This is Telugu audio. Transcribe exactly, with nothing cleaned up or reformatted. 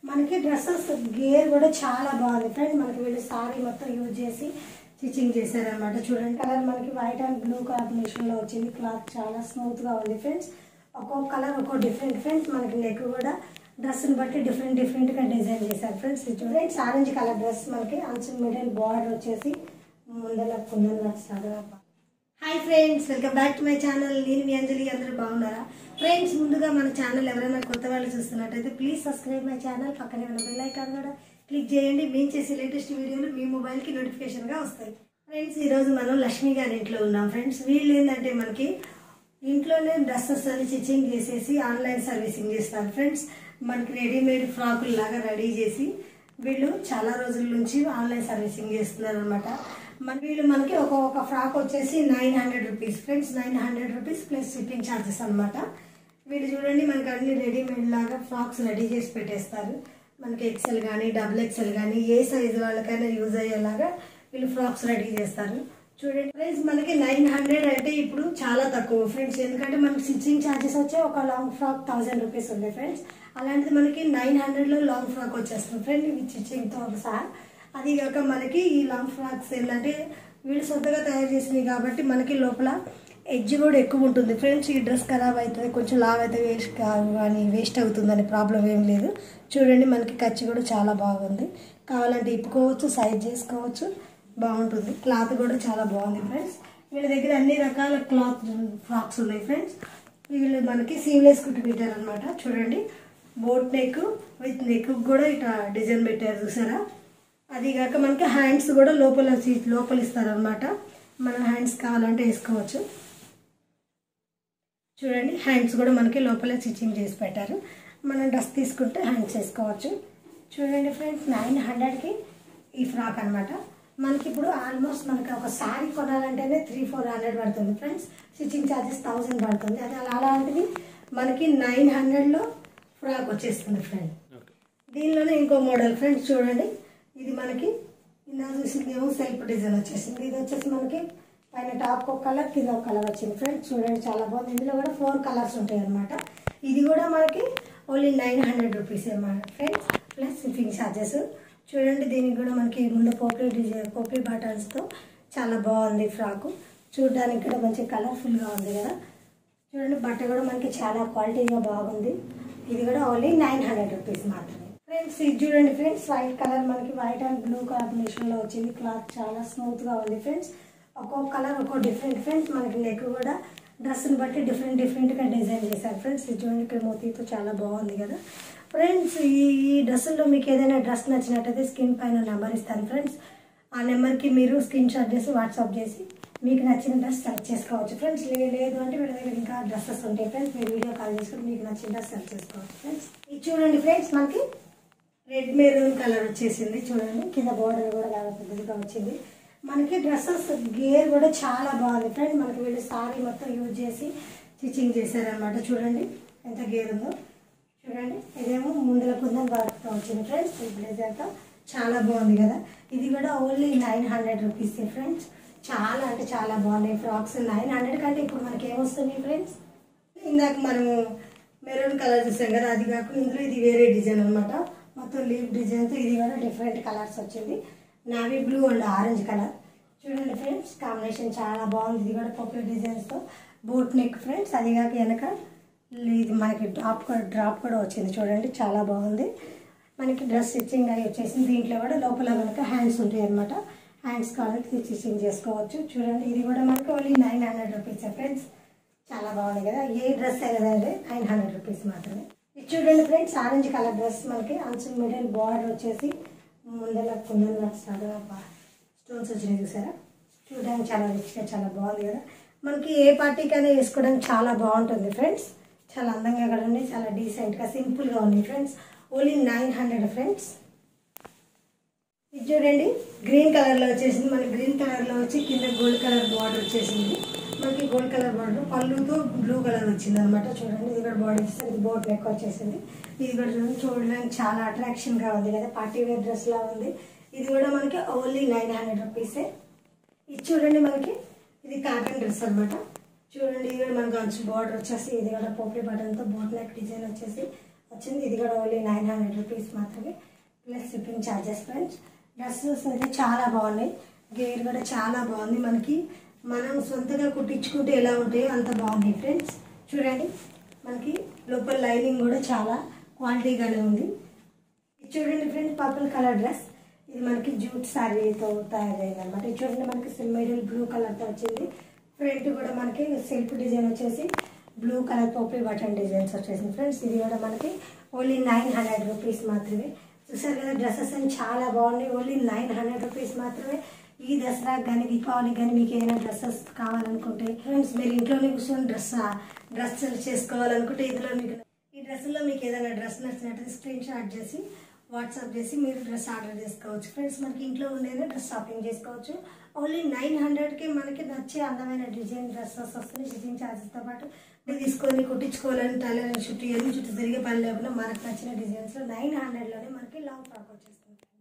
మనకి డ్రెస్సెస్ గేర్ కూడా చాలా బాగుంది ఫ్రెండ్స్. మనకి వీళ్ళు సారీ మొత్తం యూజ్ చేసి స్టిచ్చింగ్ చేశారనమాట. చూడండి కలర్ మనకి వైట్ అండ్ బ్లూ కాంబినేషన్లో వచ్చింది. క్లాత్ చాలా స్మూత్గా ఉంది ఫ్రెండ్స్. ఒక్కొక్క కలర్ ఒక్కో డిఫరెంట్ ఫ్రెండ్స్. మనకి నెక్ కూడా డ్రెస్ని బట్టి డిఫరెంట్ డిఫరెంట్గా డిజైన్ చేశారు ఫ్రెండ్స్. చూడండి ఆరెంజ్ కలర్ డ్రెస్ మనకి అంచు మిడిల్ బార్డర్ వచ్చేసి ముందర కుందన్ నడుస్తాడు. Hi friends, welcome back to my channel. నేను మీ అంజలి. అందరూ బాగున్నారా ఫ్రెండ్స్? ముందుగా మన ఛానల్ ఎవరైనా కొత్త వాళ్ళు చూస్తున్నట్టయితే ప్లీజ్ సబ్స్క్రైబ్ మై ఛానల్. పక్కనే ఉన్న బెల్ ఐకాన్ కూడా క్లిక్ చేయండి. మేము చేసే లేటెస్ట్ వీడియోలు మీ మొబైల్కి నోటిఫికేషన్గా వస్తాయి ఫ్రెండ్స్. ఈరోజు మనం లక్ష్మి గారి ఇంట్లో ఉన్నాం ఫ్రెండ్స్. వీళ్ళు ఏంటంటే మనకి ఇంట్లోనే డ్రెస్సెస్ అని స్టిచ్చింగ్ చేసేసి ఆన్లైన్ సర్వీసింగ్ చేస్తారు ఫ్రెండ్స్. మనకి రెడీమేడ్ ఫ్రాకులు లాగా రెడీ చేసి వీళ్ళు చాలా రోజుల నుంచి ఆన్లైన్ సర్వీసింగ్ చేస్తున్నారు అనమాట. మన వీళ్ళు మనకి ఒక్కొక్క ఫ్రాక్ వచ్చేసి nine hundred rupees friends. Nine hundred rupees plus shipping charges అనమాట. వీళ్ళు చూడండి మనకి అన్ని రెడీమేడ్ లాగా ఫ్రాక్స్ రెడీ చేసి పెట్టేస్తారు. మనకి ఎక్సెల్ కానీ డబుల్ ఎక్సెల్ కానీ ఏ సైజు వాళ్ళకైనా యూజ్ అయ్యేలాగా వీళ్ళు ఫ్రాక్స్ రెడీ చేస్తారు. చూడండి ఫ్రెండ్స్, మనకి నైన్ హండ్రెడ్ అంటే ఇప్పుడు చాలా తక్కువ ఫ్రెండ్స్. ఎందుకంటే మనకి స్టిచ్చింగ్ ఛార్జెస్ వచ్చే ఒక లాంగ్ ఫ్రాక్ థౌసండ్ రూపీస్ ఉంది ఫ్రెండ్స్. అలాంటిది మనకి నైన్ హండ్రెడ్లో లాంగ్ ఫ్రాక్ వచ్చేస్తుంది ఫ్రెండ్ విత్ స్టిచ్చింగ్తో సహా. అది కాక మనకి ఈ లాంగ్ ఫ్రాక్స్ ఏంటంటే వీళ్ళు సొంతగా తయారు చేసినవి కాబట్టి మనకి లోపల ఎడ్జ్ కూడా ఎక్కువ ఉంటుంది ఫ్రెండ్స్. ఈ డ్రెస్ ఖరాబ్ అవుతుంది, కొంచెం లావ్ అయితే వేస్ట్ కానీ వేస్ట్ అవుతుందని ప్రాబ్లం ఏం లేదు. చూడండి మనకి ఖర్చు కూడా చాలా బాగుంది. కావాలంటే ఇప్పుకోవచ్చు, సైజ్ చేసుకోవచ్చు, బాగుంటుంది. క్లాత్ కూడా చాలా బాగుంది ఫ్రెండ్స్. వీళ్ళ దగ్గర అన్ని రకాల క్లాత్ ఫ్రాక్స్ ఉన్నాయి ఫ్రెండ్స్. వీళ్ళు మనకి సీమ్లెస్ కుట్టి పెట్టారు అనమాట. చూడండి బోట్ నెక్ విత్ నెక్ కూడా ఇట్లా డిజైన్ పెట్టారు చూసారా. అది కాక మనకి హ్యాండ్స్ కూడా లోపల లోపల ఇస్తారనమాట. మన హ్యాండ్స్ కావాలంటే వేసుకోవచ్చు. చూడండి హ్యాండ్స్ కూడా మనకి లోపల స్టిచ్చింగ్ చేసి పెట్టారు. మనం డ్రెస్ తీసుకుంటే హ్యాండ్స్ వేసుకోవచ్చు. చూడండి ఫ్రెండ్స్, నైన్ హండ్రెడ్కి ఈ ఫ్రాక్ అనమాట. మనకి ఇప్పుడు ఆల్మోస్ట్ మనకి ఒక శారీ కొనాలంటేనే త్రీ ఫోర్ హండ్రెడ్ పడుతుంది ఫ్రెండ్స్. స్టిచ్చింగ్ ఛార్జెస్ థౌజండ్ పడుతుంది. అది అలాంటిది మనకి నైన్ హండ్రెడ్లో ఫ్రాక్ వచ్చేస్తుంది ఫ్రెండ్. దీనిలోనే ఇంకో మోడల్ ఫ్రెండ్స్. చూడండి ఇది మనకి ఇందా చూసింది ఏమో సెల్ఫ్ డిజైన్ వచ్చేసింది. ఇది వచ్చేసి మనకి పైన టాప్ ఒక కలర్, కింద ఒక కలర్ వచ్చింది ఫ్రెండ్స్. చూడండి చాలా బాగుంది. ఇందులో కూడా ఫోర్ కలర్స్ ఉంటాయి అనమాట. ఇది కూడా మనకి ఓన్లీ నైన్ హండ్రెడ్ రూపీస్ అన్నమాట ఫ్రెండ్స్, ప్లస్ షిప్పింగ్ ఛార్జెస్. చూడండి దీనికి కూడా మనకి ముందు పోపీ డిజైన్ పోపీ బటన్స్తో చాలా బాగుంది ఫ్రాకు. చూడడానికి కూడా మంచి కలర్ఫుల్గా ఉంది కదా. చూడండి బట్ట కూడా మనకి చాలా క్వాలిటీగా బాగుంది. ఇది కూడా ఓన్లీ నైన్ హండ్రెడ్ రూపీస్ మాత్రమే ఫ్రెండ్స్. ఇది చూడండి ఫ్రెండ్స్, వైట్ కలర్ మనకి వైట్ అండ్ బ్లూ కాంబినేషన్లో వచ్చింది. క్లాత్ చాలా స్మూత్గా ఉంది ఫ్రెండ్స్. ఒక్కొక్క కలర్ ఒక్కో డిఫరెంట్ ఫ్రెండ్స్. మనకి నెక్ కూడా డ్రెస్ని బట్టి డిఫరెంట్ డిఫరెంట్గా డిజైన్ చేశారు ఫ్రెండ్స్. ఇది చూడండి ఇక్కడ మోతీతో చాలా బాగుంది కదా ఫ్రెండ్స్. ఈ ఈ డ్రెస్సుల్లో మీకు ఏదైనా డ్రెస్ నచ్చినట్టయితే స్క్రీన్ పైన నెంబర్ ఇస్తాను ఫ్రెండ్స్. ఆ నెంబర్కి మీరు స్క్రీన్ షాట్ చేసి వాట్సాప్ చేసి మీకు నచ్చిన డ్రెస్ సెలెక్ట్ చేసుకోవచ్చు ఫ్రెండ్స్. లేదు అంటే వీళ్ళ దగ్గర ఇంకా డ్రెస్సెస్ ఉంటాయి ఫ్రెండ్స్. మీరు వీడియో కాల్ చేసుకుని మీకు నచ్చిన డ్రెస్ సెలెక్ట్ చేసుకోవచ్చు ఫ్రెండ్స్. ఇది చూడండి ఫ్రెండ్స్, మనకి రెడ్ మెరూన్ కలర్ వచ్చేసింది. చూడండి కింద బోర్డర్ కూడా చాలా పెద్దదిగా వచ్చింది. మనకి డ్రెస్సెస్ గేర్ కూడా చాలా బాగుంది ఫ్రెండ్. మనకి వీళ్ళు సారీ మొత్తం యూజ్ చేసి స్టిచ్చింగ్ చేశారనమాట. చూడండి ఎంత గేర్ ఉందో. చూడండి ఇదేమో ముందల కుందన్ వర్క్తో వచ్చింది ఫ్రెండ్స్. ఈ బ్లేజర్తో చాలా బాగుంది కదా. ఇది కూడా only nine hundred rupees friends. చాలా అంటే చాలా బాగున్నాయి ఫ్రాక్స్. నైన్ హండ్రెడ్ కంటే ఇప్పుడు మనకి ఏమొస్తుంది ఫ్రెండ్స్, ఇందాక మనము మెరూన్ కలర్ చూసాం కదా, అది కాకుండా ఇందులో ఇది వేరే డిజైన్ అనమాట. మొత్తం లీవ్ డిజైన్తో ఇది కూడా డిఫరెంట్ కలర్స్ వచ్చింది. Navy blue and orange colour. చూడండి ఫ్రెండ్స్ కాంబినేషన్ చాలా బాగుంది. ఇది కూడా పప్పు డిజైన్స్తో బోట్ నెక్ ఫ్రెండ్స్. అది కాక వెనక ఇది మనకి డ్రాప్ కూడా డ్రాప్ కూడా వచ్చింది. చూడండి చాలా బాగుంది. మనకి డ్రెస్ స్టిచ్చింగ్ అవి వచ్చేసింది. దీంట్లో కూడా లోపల కనుక హ్యాండ్స్ ఉంటాయి అనమాట. హ్యాండ్స్ కావాలంటే స్టిచ్చింగ్ చేసుకోవచ్చు. చూడండి ఇది కూడా మనకి only nine hundred rupees friends. చాలా బాగుంది కదా. ఏ డ్రెస్ అయినా నైన్ హండ్రెడ్ రూపీస్ మాత్రమే. ఇది చూడండి ఫ్రెండ్స్, ఆరెంజ్ కలర్ డ్రెస్ మనకి అంచు మిడిల్ బార్డర్ వచ్చేసి ముందర కుందన్ నడుస్తాడు స్టోన్స్ వచ్చినాయి చూసారా. చూడడానికి చాలా రిచ్గా చాలా బాగుంది కదా. మనకి ఏ పార్టీకైనా వేసుకోవడానికి చాలా బాగుంటుంది ఫ్రెండ్స్. చాలా అందంగా కూడా ఉంది, చాలా డీసెంట్గా సింపుల్గా ఉంది ఫ్రెండ్స్. Only nine hundred friends. ఇది చూడండి గ్రీన్ కలర్లో వచ్చేసింది. మనకి గ్రీన్ కలర్లో వచ్చి కింద గోల్డ్ కలర్ బార్డర్ వచ్చేసింది. మనకి గోల్డ్ కలర్ బార్డర్ పళ్ళుతో బ్లూ కలర్ వచ్చింది అనమాట. చూడండి ఇది కూడా బాడీ ఇది బోట్ నెక్ వచ్చేసింది. ఇది కూడా చూడండి చూడడానికి చాలా అట్రాక్షన్గా ఉంది కదా. పార్టీ వేర్ డ్రెస్ లా ఉంది. ఇది కూడా మనకి ఓన్లీ నైన్ హండ్రెడ్ రూపీసే. ఇది చూడండి మనకి ఇది కాటన్ డ్రెస్ అనమాట. చూడండి ఇది కూడా మనకు అంచు బార్డర్ వచ్చేసి ఇది కూడా పోపీ బటన్తో బోట్ నెక్ డిజైన్ వచ్చేసి వచ్చింది. ఇది కూడా ఓన్లీ నైన్ హండ్రెడ్ రూపీస్ మాత్రమే plus shipping charges friends. Dresses అయితే చాలా బాగున్నాయి, గేర్ కూడా చాలా బాగుంది. మనకి మనం సొంతగా కుట్టించుకుంటే ఎలా ఉంటాయో అంత బాగున్నాయి ఫ్రెండ్స్. చూడండి మనకి లోపల లైనింగ్ కూడా చాలా క్వాలిటీగానే ఉంది. ఇది చూడండి ఫ్రెండ్స్ పర్పుల్ కలర్ డ్రెస్, ఇది మనకి జూట్ శారీతో తయారైంది అనమాట. ఇది చూడండి మనకి మిడిల్ బ్లూ కలర్తో వచ్చింది. ఫ్రంట్ కూడా మనకి సెల్ఫ్ డిజైన్ వచ్చేసి బ్లూ కలర్ పోపీ బటన్ డిజైన్స్ వచ్చేసింది ఫ్రెండ్స్. ఇది కూడా మనకి ఓన్లీ నైన్ హండ్రెడ్ రూపీస్ మాత్రమే. చూసారు కదా డ్రెస్సెస్ అని చాలా బాగున్నాయి, ఓన్లీ నైన్ హండ్రెడ్ రూపీస్ మాత్రమే. ఈ దసరాకి కానీ దీపావళికి కానీ మీకు ఏదైనా డ్రెస్సెస్ కావాలనుకుంటే ఫ్రెండ్స్ మీరు ఇంట్లోనే కూర్చొని డ్రెస్ డ్రెస్ చేసుకోవాలనుకుంటే ఇందులో మీకు ఈ డ్రెస్సుల్లో మీకు ఏదైనా డ్రెస్ నచ్చినట్టు స్క్రీన్ షాట్ చేసి వాట్సాప్ చేసి మీరు డ్రెస్ ఆర్డర్ చేసుకోవచ్చు ఫ్రెండ్స్. మనకి ఇంట్లో ఉండేదే డ్రెస్ షాపింగ్ చేసుకోవచ్చు. ఓన్లీ నైన్ హండ్రెడ్కి మనకి నచ్చే అందమైన డిజైన్ డ్రెస్సెస్ వస్తుంది షిప్పింగ్ ఛార్జెస్తో పాటు. మీరు తీసుకొని కుట్టించుకోవాలని టైలరింగ్ చుట్టూ ఎన్ని చుట్టూ తిరిగే పని లేకుండా మనకు నచ్చిన డిజైన్స్లో నైన్ హండ్రెడ్లోనే మనకి లాంగ్ ఫ్రాక్ వచ్చేస్తుంది.